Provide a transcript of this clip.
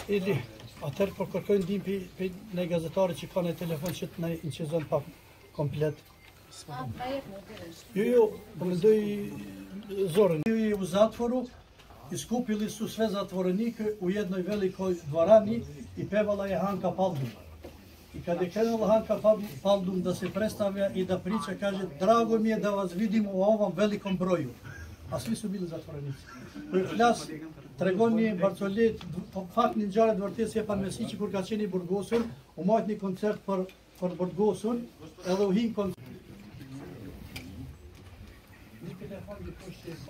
Ili, atëherë po kërkojnë ndihmë për në gazetari që ka në telefon që të na incizon pa komplet. Jo, po mendoj Zorën. I u zatvoru, iskupili su sve zatvorenike u jednoj velikoj dvorani i pevala je Hanka Paldum. I kad je krenula Hanka Paldum da se predstavlja i da priča, kaže, drago mi je da vas vidim u ovom velikom broju. A svi su bili zatvorenici. Për flas, tregon një Barcolet, fakt një ngjarje të vërtetë si e pan mesi që kur ka qenë i Burgosur, u marrë një koncert për Burgosun, edhe u hin koncert.